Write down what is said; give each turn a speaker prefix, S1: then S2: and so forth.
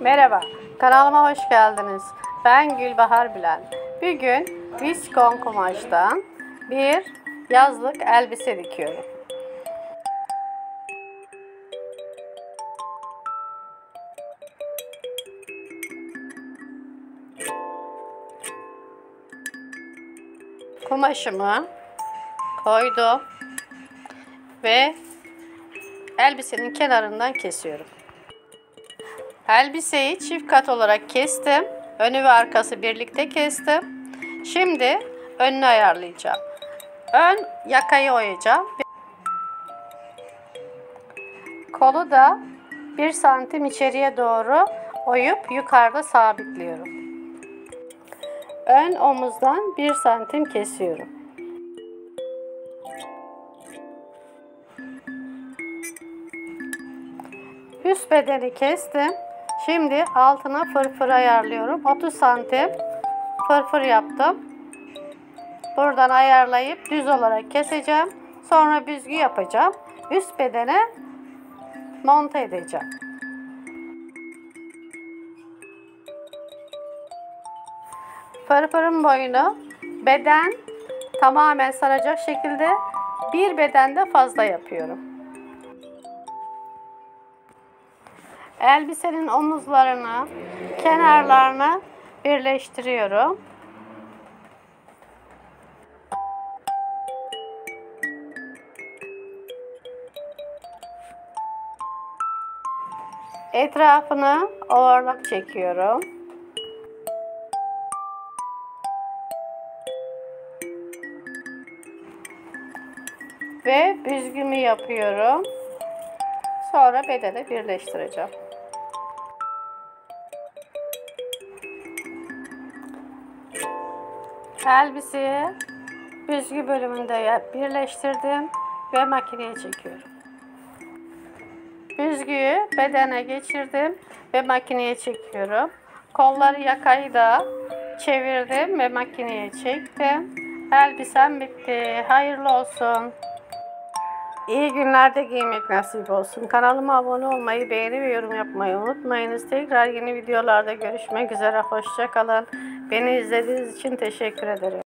S1: Merhaba, kanalıma hoş geldiniz. Ben Gülbahar Bülent. Bugün viskon kumaştan bir yazlık elbise dikiyorum. Kumaşımı koydum ve elbisenin kenarından kesiyorum. Elbiseyi çift kat olarak kestim. Önü ve arkası birlikte kestim. Şimdi önünü ayarlayacağım. Ön yakayı oyacağım. Kolu da 1 santim içeriye doğru oyup yukarıda sabitliyorum. Ön omuzdan 1 santim kesiyorum. Üst bedeni kestim. Şimdi altına fırfır ayarlıyorum. 30 santim fırfır yaptım. Buradan ayarlayıp düz olarak keseceğim. Sonra büzgü yapacağım. Üst bedene monte edeceğim. Fırfırın boyunu beden tamamen saracak şekilde bir bedende fazla yapıyorum. Elbisenin omuzlarını, kenarlarını birleştiriyorum. Etrafını overlock çekiyorum. Ve büzgümü yapıyorum. Sonra bedene birleştireceğim. Elbiseyi büzgü bölümünde birleştirdim ve makineye çekiyorum. Büzgüyü bedene geçirdim ve makineye çekiyorum. Kolları, yakayı da çevirdim ve makineye çektim. Elbisem bitti. Hayırlı olsun. İyi günlerde giymek nasip olsun. Kanalıma abone olmayı, beğeni ve yorum yapmayı unutmayınız. Tekrar yeni videolarda görüşmek üzere. Hoşça kalın. Beni izlediğiniz için teşekkür ederim.